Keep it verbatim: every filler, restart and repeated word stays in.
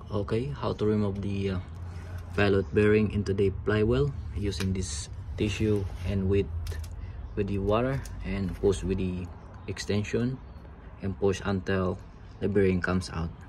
Okay, how to remove the uh, pilot bearing into the flywheel using this tissue and with with the water, and push with the extension and push until the bearing comes out.